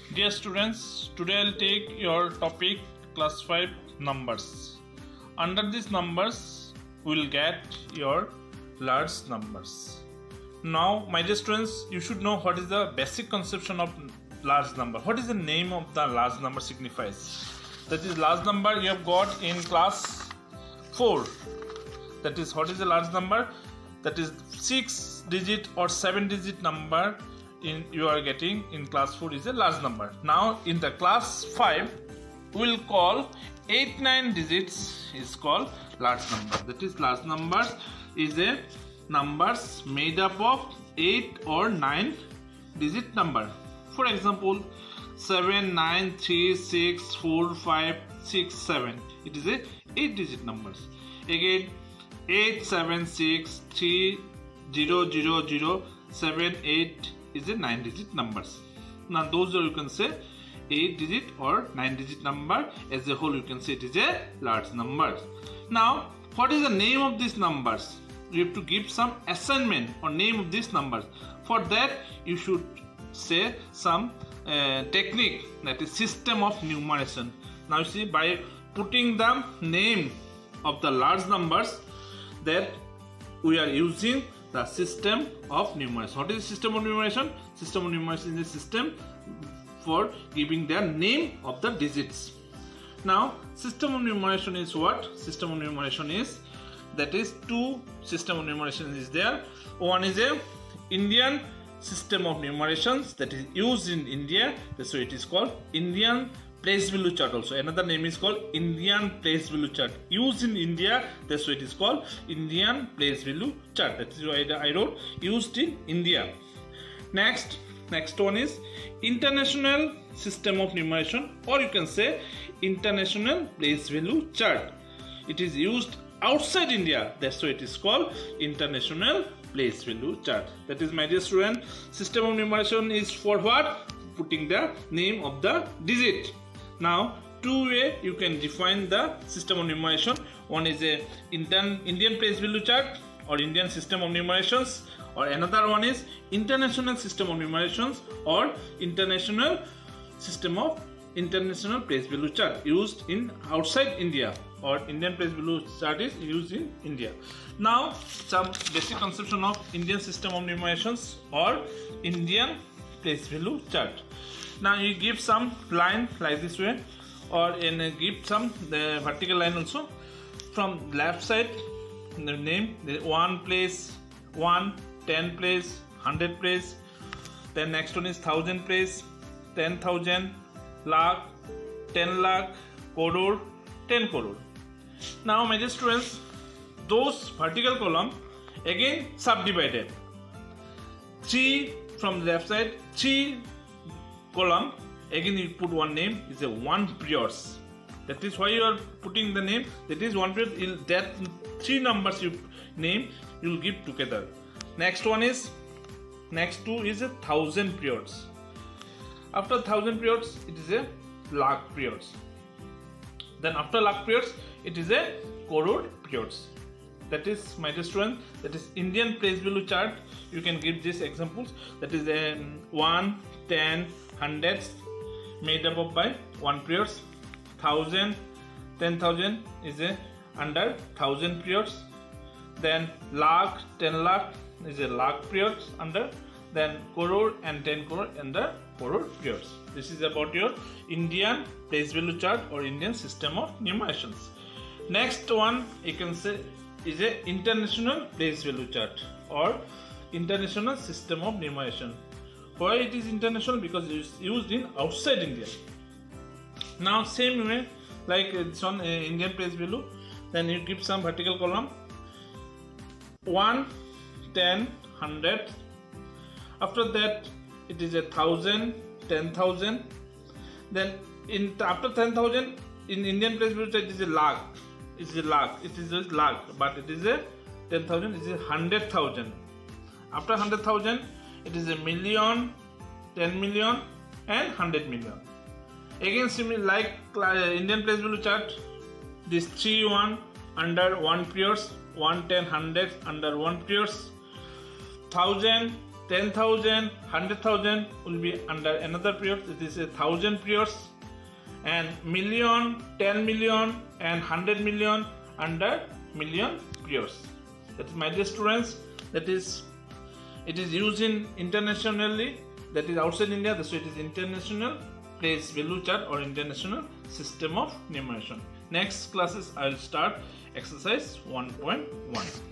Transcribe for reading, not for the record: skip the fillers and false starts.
Dear students, today I'll take your topic class 5 numbers. Under these numbers, we'll get your large numbers. Now, my dear students, you should know what is the basic conception of large number. What is the name of the large number signifies? That is large number you have got in class 4. That is what is a large number? That is 6 digit or 7 digit number you are getting in class 4 is a large number. Now in the class 5 we will call 8-9 digits is called large number. That is large numbers is a numbers made up of 8 or 9 digit number. For example 7, 9, 3, 6, 4, 5, 6, 7. It is a 8 digit numbers. Again 8, 7, 6, 3, 0, 0, 0, 7, 8 is a 9 digit numbers. Now those are you can say 8 digit or 9 digit number. As a whole you can say it is a large number. Now what is the name of these numbers? You have to give some assignment or name of these numbers. For that you should say some technique, that is system of numeration. Now you see, by putting the name of the large numbers, that we are using the system of numeration. What is the system of numeration? System of numeration is a system for giving the name of the digits. Now system of numeration is what? System of numeration is, that is two system of numeration is there. One is a Indian system of numerations that is used in India, so it is called Indian place value chart. Also another name is called Indian place value chart, used in India, that's why it is called Indian place value chart. That is why I wrote used in India. Next one is international system of numeration, or you can say international place value chart. It is used outside India, that's why it is called international place value chart. That is, my dear student, system of numeration is for what? Putting the name of the digit. Now two way you can define the system of numeration. One is a Indian place value chart or Indian system of numerations, or another one is international system of numerations or international place value chart used in outside India, or Indian place value chart is used in India. Now some basic conception of Indian system of numerations or Indian place value chart. Now you give some line like this way, or give some the vertical line also. From left side the name, the 1 place, 1, 10 place, 100 place. Then next one is 1000 place, 10,000, lakh, 10 lakh, crore, 10 crore. Now my dear students, those vertical column again subdivided. 3 from the left side, 3 column, again you put one name, is a 1 periods. That is why you are putting the name, that is 1 period. That 3 numbers you name you will give together. Next two is 1000 periods. After 1000 periods it is a lakh periods. Then after lakh periods it is a crore periods. That is, my dear student, that is Indian place value chart. You can give these examples. That is a 1, 10, 100 made up of by 1 periods. 1000, 10,000 is a under 1000 periods. Then lakh, 10 lakh is a lakh periods under. Then crore and 10 crore under crore periods. This is about your Indian place value chart or Indian system of numerations. Next one you can say is a international place value chart or international system of numeration. Why it is international? Because it is used in outside India. Now same way like this one, Indian place value, then you give some vertical column 1, 10, 100. After that it is a 1000, 10,000. Then after 10,000 in Indian place value chart it is a lakh. It is a lakh. It is a lakh, but it is a 10,000. It is a 100,000. After 100,000 it is a million, 10 million and 100 million. Again similar like Indian place value chart, this 3 1 under 1 periods, 1 10 100 under 1 periods, 1000 10,000, 100,000 will be under another period. It is 1,000 periods, and million, 10 million, and 100 million under million periods. That is, my dear students, it is used in internationally, that is outside India, so it is international place value chart or international system of numeration. Next classes I will start exercise 1.1.